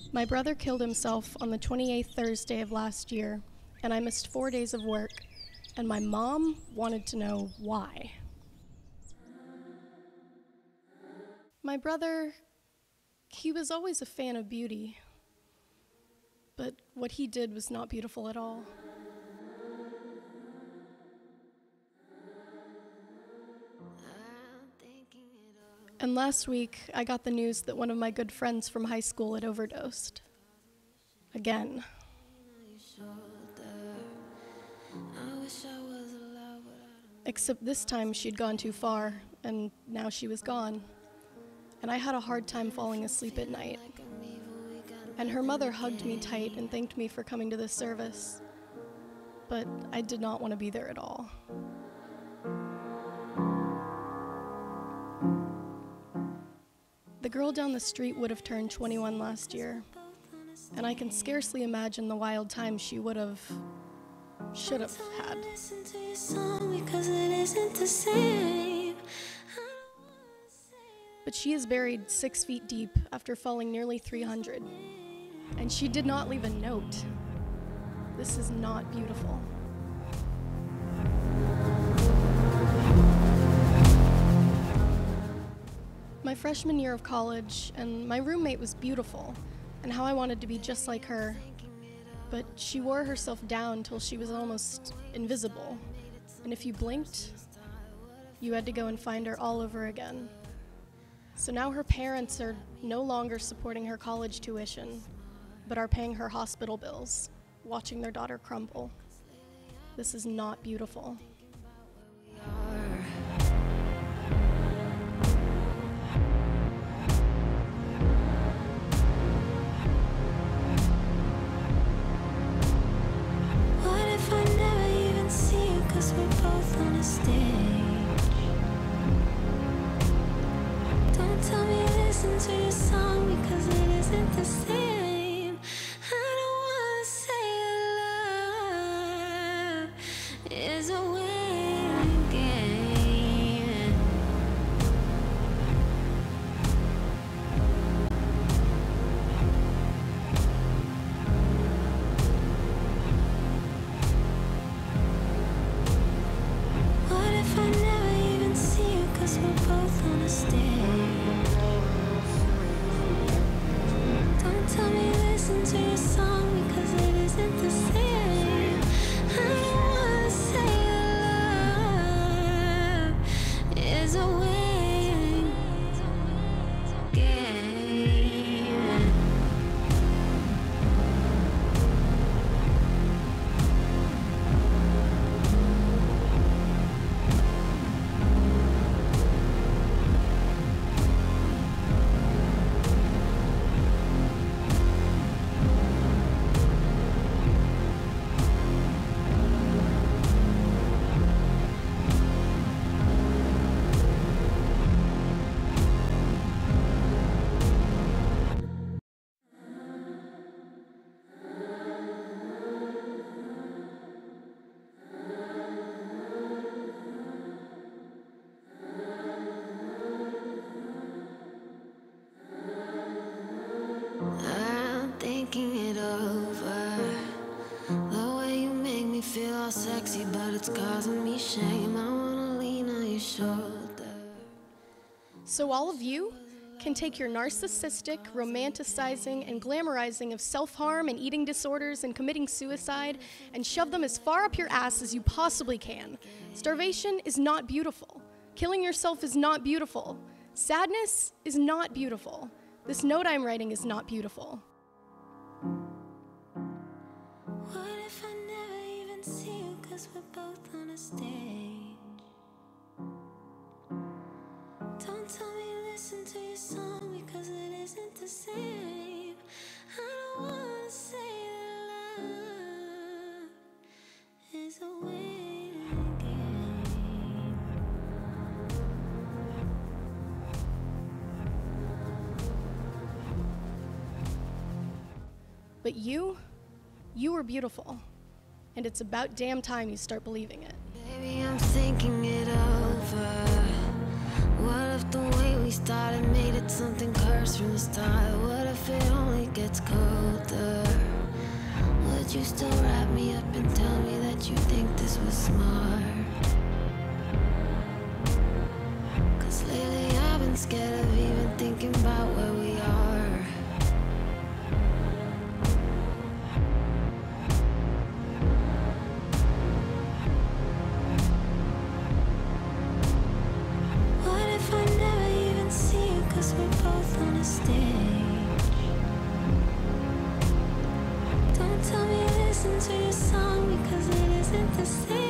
My brother killed himself on the 28th Thursday of last year, and I missed 4 days of work, and my mom wanted to know why. My brother, he was always a fan of beauty, but what he did was not beautiful at all. And last week, I got the news that one of my good friends from high school had overdosed. Again. Except this time she'd gone too far, and now she was gone. And I had a hard time falling asleep at night. And her mother hugged me tight and thanked me for coming to this service. But I did not want to be there at all. The girl down the street would have turned 21 last year, and I can scarcely imagine the wild time she should have had. But she is buried 6 feet deep after falling nearly 300, and she did not leave a note. This is not beautiful. My freshman year of college, and my roommate was beautiful, and how I wanted to be just like her, but she wore herself down till she was almost invisible, and if you blinked, you had to go and find her all over again. So now her parents are no longer supporting her college tuition, but are paying her hospital bills, watching their daughter crumble. This is not beautiful. To your song because it isn't the same. I don't wanna say love is a waiting game. What if I never even see you cause we're both on a stage? Tell me listen to your song because it isn't the same. I don't wanna say love is a waiting game. I'm thinking it over. The way you make me feel all sexy, but it's causing me shame. I wanna lean on your shoulder. So all of you can take your narcissistic, romanticizing, and glamorizing of self-harm and eating disorders and committing suicide and shove them as far up your ass as you possibly can. Starvation is not beautiful. Killing yourself is not beautiful. Sadness is not beautiful. This note I'm writing is not beautiful. What if I never even see you cause we're both on a stage? Don't tell me listen to your song because it isn't the same. I don't wanna say that love is a waiting game. But you were beautiful, and it's about damn time you start believing it. Baby, I'm thinking it over. What if the way we started made it something cursed from the start? What if it only gets colder? Would you still wrap me up and tell me that you think this was smart? 'Cause lately I've been scared of even thinking about where we are. What if I never even see you 'cause we're both on a stage? Don't tell me listen to your song because it isn't the same.